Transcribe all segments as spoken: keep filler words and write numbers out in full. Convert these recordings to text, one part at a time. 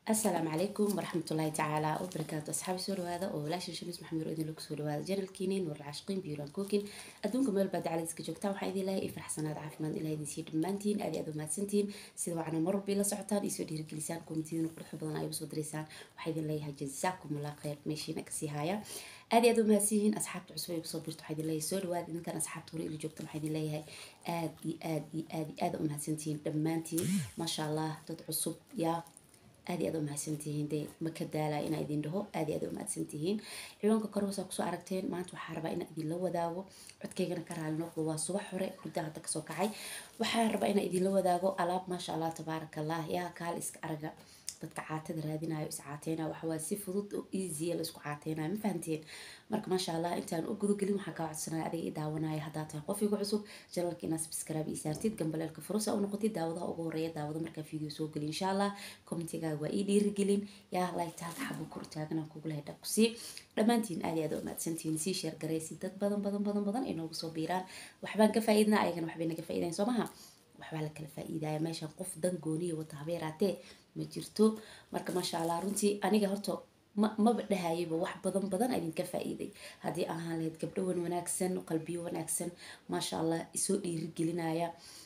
السلام عليكم ورحمة الله تعالى وبركاته أصحابي سوري هذا ولا شيء شنو اسمه محمد رؤية لك سوري هذا جنرال كينين والعاشقين بيوران كوكين أدونكم مال بعد على ديسك جوكتا وحيد الله يفرح سنة عافية من إلهي يصير دمانتين أدي أدو مات سنتين سيدو عنا مر بلا سعتان يسود يرك لسان كومتين وقرح بدنا أيوة صد لسان وحيد الله يجزاكم الله خير ماشي نكسي هايا أدي أدو ماسيهن أصحاب عصوي بصبرت وحيد الله يسود وهذا إن كان أصحاب طريق اللي جوكتا وحيد الله هاي آدي آدي آدي آدي أمهات سنتين دمانتين ما شاء الله تدعصب يا aad aad u mahadsantihiin de ma ka daala in idin dhaho aad aad u mahadsantihiin ciwaanka korwasa ku soo aragteen maanta waxaan rabaa in idin la wadaago codkaygana ka raali noqdo waa subax hore hurda hadda ka soo kacay waxaan rabaa in idin la wadaago alaab ma sha Allah tabarakallah yaa kaal iska araga dadka caatada raadinayo is caateena waxa waa si fudud oo easy la isku caateena ma fahanteen marka ma sha Allah intaan u gudo galin waxa ka codsanaya adiga i daawanaya hadda tahay qof igu cusub channelka ina subscribe i saartid gambaleelka furusa oo noqotid daawadaha ugu horeeya daawada marka video soo galin insha Allah commentiga waa ii dhiirigelin yaa like taag xabo kor taagna kugu leeyahay dhaqsi dhamaantiin aad aad u mahadsantiin si share gareysi dad badan badan badan badan inoogu soo biiraan waxbaan ka faa'iidnaa ayagana waxbay naga faa'iideen soo maha waxbaa la kala faa'iidaya meesha qof dan gooniya wata habeeraatee ma jirto marka ma sha Allah runtii aniga horta ma ma dhahayba wax badan badan idin ka faa'iiday hadii ahaan leed gabdho wanaagsan qalbiyo wanaagsan ma sha Allah isoo dhiirigelinaya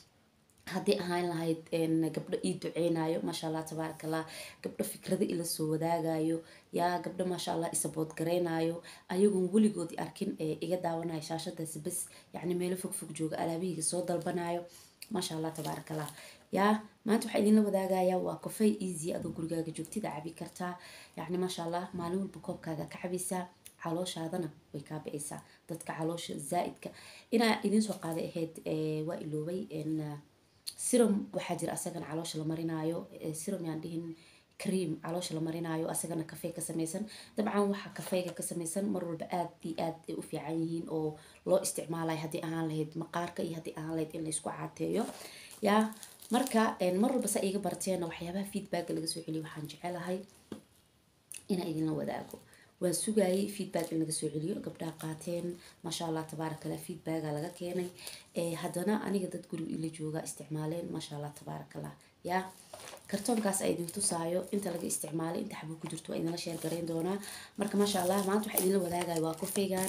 hadii ahaan lahayd in gabdho ii duceynayo ma sha Allah tabarakallah gabdho fikrada ila soo wadaagayo yaa gabdho ma sha Allah isabood gareynayo ayagoon waligood arkin ee iga daawanayo shaashadaas bas yani meel fog fog jooga alaabihiga soo dalbanayo ما شاء الله تبارك الله يا ما انتو حيدين لو داغايا waa kafay easy adoo gurigaaga joogtida cabi kartaa yani ma sha Allah maalin walba koobkaaga ka cabisa calooshaadana way ka bixisa dadka caloosha zaaidka ina idin soo qaaday ahayd ee waa iloobay in serum waxa jira asagana caloosha la marinayo serum yaan dhihin cream caloosha la marinayo asagana kafay ka sameeysan dabcan waxa kafayga ka sameeysan mar walba aad iyo aad u fiican yihiin oo loo isticmaalay hadii aan lahayd maqaarka iyo hadii aan lahayd in la isku caateeyo yaa marka mar walba sa iga barteen waxyaabaha feedback laga soo celiyo waxaan jecelahay in ay idin la wadaago waan sugayay feedback in laga soo celiyo gabdhaha qaateen ma sha Allah tabarakallah feedback laga keenay ee hadana aniga dad guriga ila jooga isticmaaleen ma sha Allah tabarakallah yaa kartoonkaas ay idin tusaayo inta laga isticmaalay inta xabuu ku jirto idin la share gareyn doona marka ma sha Allah maanta waxa idin la wadaagay waa kofeegan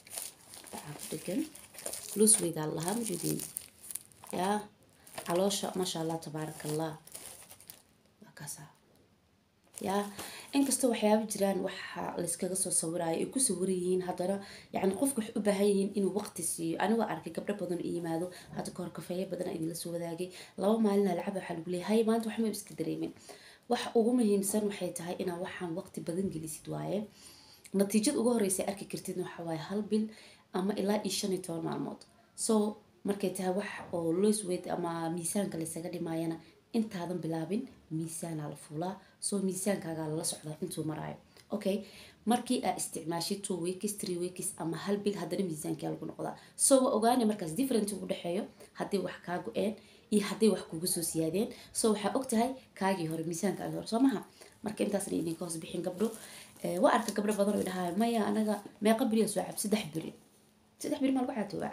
degan loose way Allah mujidin yaa caloosha ma sha Allah tabarakallah wakasa yaa inkastoo waxyaabo jiraan waxa la iskaga soo sawirayo ay ku sawirayeen hadana yani qofku wax u baahan yihiin inuu waqti siiyo aniga arkay gabdho badan oo yimaado hada koor kafeey badan ay la soo wadaagay laba maalin lacab waxa lagu leeyahay maanta wax ma iska dareemin wax ugu muhiimsan waxay tahay inaa waxaan waqti badan gelisid waaye natiijada ugu horeysa arki kartid waxa waaye hal bil ama ilaa shan iyo toban maalmood so markay tahay wax oo loose weight ama miisaanka la isaga dhimayana intaadan bilaabin miisaan la fuulaa soo miisaankaaga la socda intuu marayo okay markii aad isticmaashid two weeks three weeks ama hal bil hadana miisaanka lagu noqdaa soo waa ogaanay markaas different u dhaxeeyo hadii wax ka go'een iyo hadii wax kugu soo siyaadeen soo waxa ogtahay kaagi hore miisaanka hore Soomaha marka intaas idin ka hoos bixin gabdho ee waa arka gabdho badan oo dhahay maya anaga meeqa bil soo cab saddex bil saddex bil ma lagu caatooba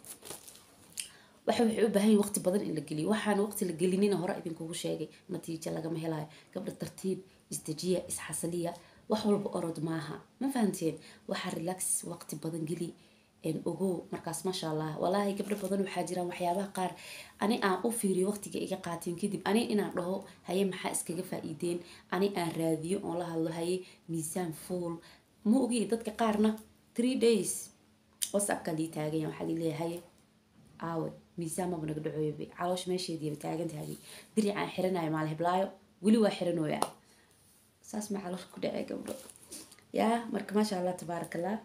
waxa wuxuu u baahan yahay waqti badan in la geliyo waxaan waqti la gelinina hore idin kugu sheegay natiijo laga ma helayo gabdho tartiib isdajiya isxasaliya wax walba orod maaha ma fahanteen waxa relax waqti badan geli in ugu markaas ma sha Allah wallahi gabdho badan waxa jiraan waxyaabaha qaar ani aan u fiiriyo waqtiga iga qaatin kadib ani inaan dhaho haye maxaa iskaga faa'iideen ani aan raadiyo oo la hadlo haye miisaan full ma ogi dadka qaarna three days whatsapp ka li taagay waxa leeyahay aawe miisaan ma banaga dhacoobay caloosh meesheedii taagan tahay diricaan xiranaay maal heblaayo wali waa xiranooya saas ma caloosh ku dhacay gabdho yaa marka ma sha Allah tabarakallah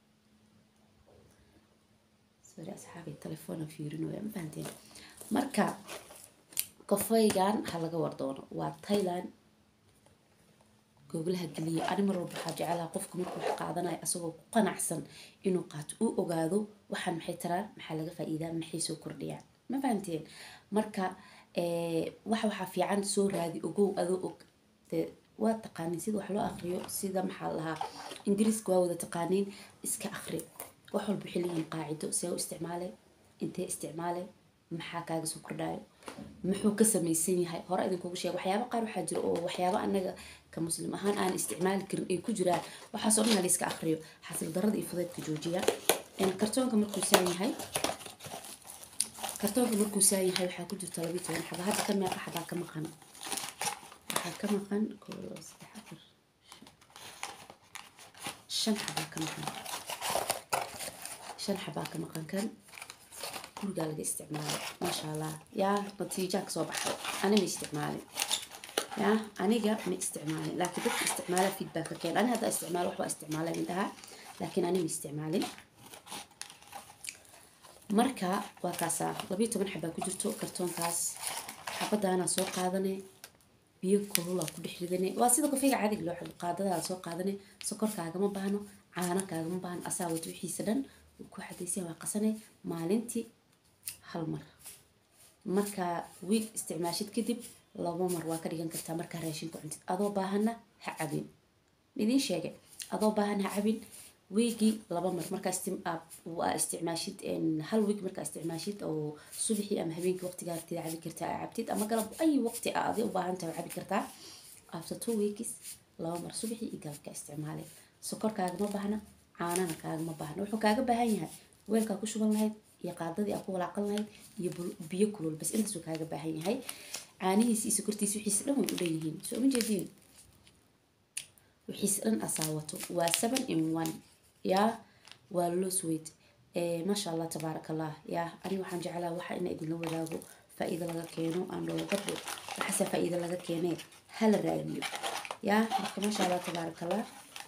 sorry asxaabi telefoon fiirinooya ma fahanteen marka kafeegan ha laga wardoono waa Thailand googlaha galiyo ani mar walba waxa jecelahay qofka markuu wax qaadanayo asagoo ku qanacsan inuu qaato uu ogaado waxaan maxay taraan maxaa laga faa'iidaa maxay soo kordhiyaan ma fahanteen marka ee waxa waxa fiican soo raadi ogow adoo og waa taqaanin sida wax loo aqriyo sida maxaa lahaa ingiriiska waa wada taqaanin iska aqri wax walba xilligan qaacido si uu isticmaalay intee isticmaalay maxaa kaaga soo kordhayo muxuu ka samaysan yahay hore idinkugu sheeg waxyaabo qaar waxaa jira oo waxyaabo annaga ka muslim ahaan aan isticmaali karin ay ku jiraan waxaas oo dhan la iska akhriyo xasil darrada iyo fudaydka joojiya kartoonka markuu saan yahay kartoonka markuu saan yahay waxaa ku jirta laba iyo toban xaba hadda ka meeqa xabaa ka maqan waxaa ka maqan koo labo saddex afar shan xabaa ka maqan shan xabaa ka maqan kan gurigaa laga isticmaalay maasha allah yaa natiijaa kasoo baxday ani ma isticmaalin yaa aniga ma isticmaalin laakiin dadka isticmaala feedback ka keen ani hadda isticmaalo waxbaa isticmaalay indhaha laakiin ani ma isticmaalin marka waa kaasaa laba iyo toban xabaa ku jirto kartoonkaas xabadaana soo qaadane biyo kulula ku dhex ridane waa sida kafeega caadiga loo xabo qaadadaada soo qaadane sokor kaagama baahno caano kaagama baahno asaa wato wixiisa dhan ku xadaysan waa qasane maalintii hal mar marka wiig isticmaashid kadib laba mar waa ka dhigan kartaa markaa raashinka cuntid adoo baahana ha cabin midin sheegay adoo baahana ha cabin wiigii laba mar markaa waa isticmaashid hal wiig markaa isticmaashid oo subaxii ama habeenkii waqtigaa artida cabi kartaa aa cabtid ama galab ay waqti aa adi u baahan tahay cabi kartaa after two weeks laba mar subaxii iyo galabka isticmaalay sokor kaagama baahna caanana kaagama baahna wuxuu kaaga baahan yahay weelkaa ku shuban lahayd iyo qaadadii aa ku walaaqan lahayd iyo biyo kulul bas intaasuu kaaga baahan yahay caanihiisa iyo sokortiisa wixiisa dhan way u dhan yihiin soo ma jeediin wixiisa dhan asaawato waa seven in one yaa waa loose weight maasha allah tabaaraka allah yaa ani waxaan jeclaa waxa ina idinla wadaago faa'iido laga keeno aan loo gabdho waxaase faa'iido laga keenee hala raadiyo yaa marka maasha allah tabaaraka allah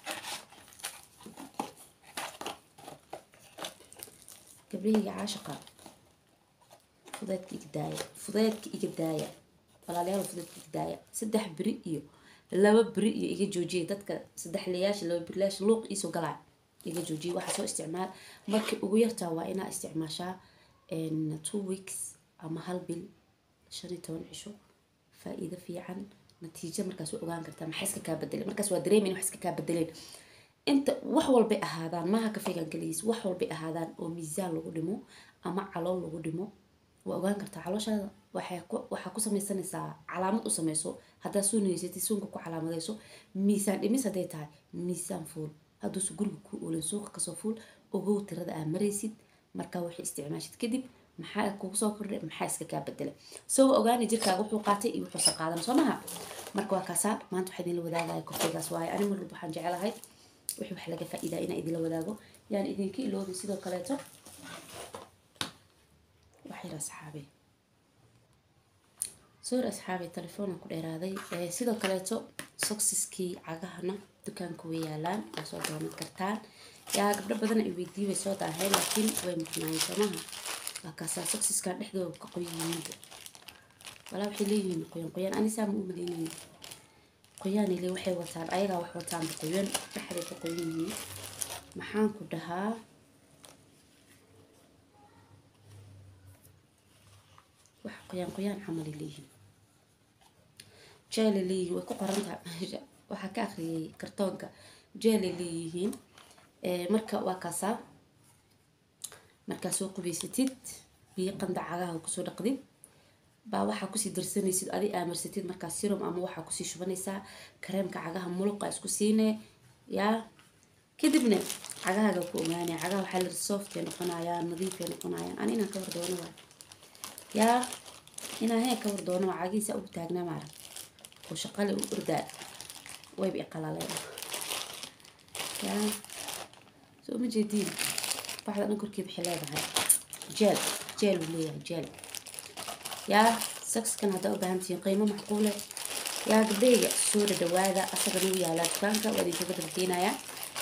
gabdhahayga caashaqa fudeedka iga daaya fudeedka iga daaya walaalayaal fudeedka iga daaya saddex beri iyo laba beri iyo iga joojiyay dadka saddex layaasha laba beri layaasha luuq iisoo galaa iga joojiyay waxa soo isticmaal markii ugu yartaa waa inaa isticmaashaa two weeks ama hal bil shan iyo toban cisho faa'iido fiican natiijo markaas waa ogaan kartaa maxay iska kaa bedeleen markaas waa dareemayna wax iska kaa bedeleen inta wax walbay ahaadaan maaha kafeegan kaligiis wax walbay ahaadaan oo miisaan lagu dhimo ama calool lagu dhimo waa ogaan kartaa calooshaada waxaa ku samaysanaysaa calaamad u samayso haddaa suunaysatid suunka ku calaamadayso miisaan dhimis hadday tahay miisaan fuul hadduusu guriga ku oolin suuqa kasoo fuul ogow tirada aa maraysid markaa waxay isticmaashid kadib maxaa kugu soo kordhay maxaa iska kaa bedelay soo ogaani jirkaaga wuxuu qaatay iyo wuxuu soo qaadan soo maha marka waa kaasaa maanta waxaa idinla wadaagaya kofeegaas waaye ani mar walba waxaan jecelahay wixii wax laga faa'iidaa inaan idinla wadaago yaan idinka iloobin sidoo kaleeto waxyar asxaabi soor asxaabi telefoonaan ku dheeraaday sidoo kaleeto soksiskii cagahana dukaanka way yaalaan waa soo doonan kartaan yaa gabdho badan ay weydii way soo daaheen laakiin way maqnaayeen soomaha waa kaasaa soksiskan dhexdooda ka qoyan yihiin walaa waxay leeyihiin qoyan qoyaan anisaa ma u malaynayay qoyaanay le waxay wataan ayagaa wax wataan qoyan dhexday ka qoyan yihiin maxaan ku dhahaa wax qoyaan qoyaan camal ay leeyihiin jeelay leeyihiin way ku qoran tahay meesha waxaa ka akhriyay kartoonka jeelay leeyihiin marka waa kaasaa markaa soo qubaysatid biyo qandac cagaha kusoo dhaqdid baa waxaa kusii darsanaysid adi aamarsatid markaa serum ama waxaa kusii shubanaysaa kareemka cagaha muluqa isku siine yaa kadibna cagahaaga ku ogaanaya cagaha waxaa la softay noqonayaan nadiifay noqonayaan ani inaan ka war doono waa yaa inaan hee ka war doono waa cagihiisa ugu taagnaa maarag oo shaqale u ordaa wayba iqalaleen yaa soo ma jeediin baxda dhan korkeeda waxay leedahay jeel jeel uu leeyahay jeel yaa sakskan haddaa u baahan tihiin qiimo macquule yaa gabdhayga soo dhadhawaada asaga nagu yaalaa dukaanka waa idinkaga dargeynayaa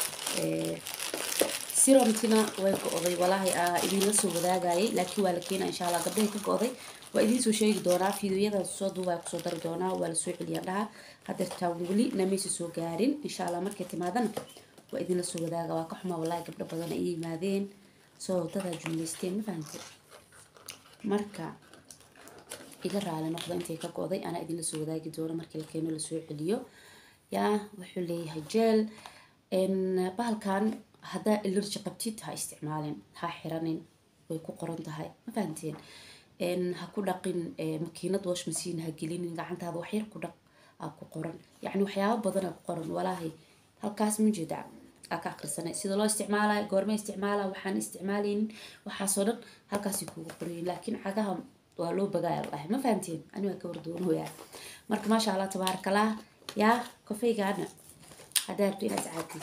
siromtina way go-day walaahi aa idinla soo wadaagayay laakiin waa la keenaa insha allah gabdhahay ka go-day waa idiin soo sheegi doonaa fiidiyoyada soo duubaa kusoo dari doonaa waa la soo celiyaa dhaha hadeertaa weli namaysa soo gaarin insha allah markay timaadana waa idinla soo wadaaga waa ka xumaa walaahi gabdho badan ay yimaadeen soo dadaa jumlaysteen ma fahante marka iga raali noqdo intay ka go-day anaa idinla soo wadaagi doono markii la keeno lasoo celiyo yaa wuxuu leeyahay jeel bahalkan haddaa allergy qabtid ha isticmaalin ha xiranin way ku qoran tahay ma fahanteen إن هكون دقين ماكينة واش مسين هجلين قاعد هذا وحير كدق أكو قرن يعني وحياة بدنا قرن ولا هي هالكاس من جدع أكاكر سنة سيد الله استعماله قرمي استعماله وحن استعمالين وحصلن هالكاس يكون قرين لكن عقهم ولو بقى الله ما فهمتين أنا كوردون هو يعني مرك ما شاء الله تبارك الله يا كوفي قاعدنا هدارتي نسعتي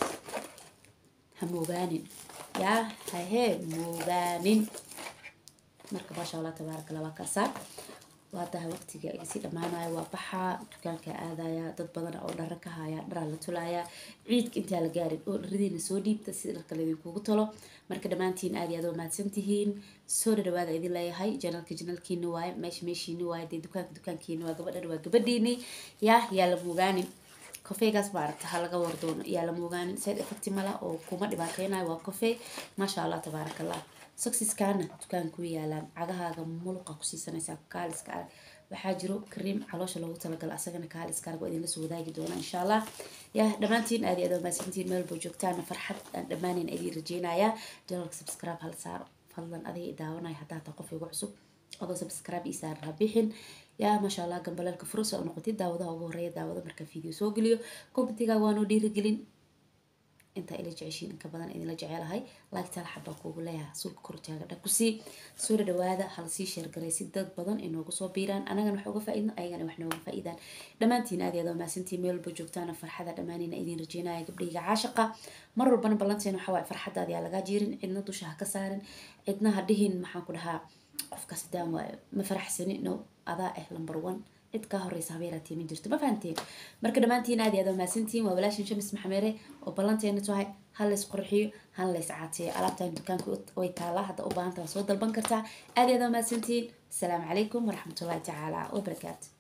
هموغانين يا هاي هاي موغانين مرك ما شاء الله تبارك الله وكسر وهذا وقتي يصير معنا وبحا كان كأذايا ضد بدنا أو دركها يا درا لتلايا عيد كنت على جارب ردين سودي بتصير الكلام كوكتلو مركز دمانتين آدي هذا ما تسنتهين سود الواد إذا لا هاي جنال كجنال كينواي ماشي ماشي نواي دي دكان دكان كينواي قبل الواد قبل ديني يا يا لموغاني كوفي غاز بارت حلقة وردون يا لموغاني سيد إفكتي ملا أو كوما دباكينا وكوفي ما شاء الله تبارك الله سكسيس كان دكان كوي يالان عجها ملقا كسي سنة سكالس كار وحاجرو كريم علوش لو تلقى أسجنا كالس كار وإذا لسه وداعي دونا إن شاء الله يا دمانتين أدي أدو ما سنتين مال بوجوكتان فرحت دمانين أدي رجينا يا جرك سبسكرايب هل صار فضلا أدي داونا حتى تقفي وعسو أدو سبسكرايب يسار ربيحين يا ما شاء الله جنب لك فروس أو نقطة داودا أو غورية داودا مركب فيديو سوقليو كومنتيجا وانو دير جلين انت إلى جعشين كبدان إذا لجعلها هاي لايك تلحب أقول لها سوق كرتها قد كسي سورة دوادا حلسي شير قريسي دد بدن إنه قصوا بيران أنا جن حوجة فائدة أي جن وإحنا فائدة لما أنتي نادي هذا ما سنتي ميل بجوكتانا فرحة دماني نأذين رجينا قبل عاشقة مرة ربنا بلانتين وحواء فرحة هذه على جاجيرن عندنا توشها كسارن عندنا هديهن محن كلها قف كسدان وما فرح سنة إنه أضاء لمبر ون cid ka horeysa habeeratii ma jirto ma fahanteen marka dhamaantiin aad iyo aad maasantiin waa walaashin shamis maxamere oo ballanteena tahay hal is qurxiyo hal is caatiyo alaabtaan dukaanka way taala hadda u baahan tahay soo dalban kartaa aad iyo aad maasantiin assalaamu calaykum waraxmatullaahi tacaala wa barakaatuh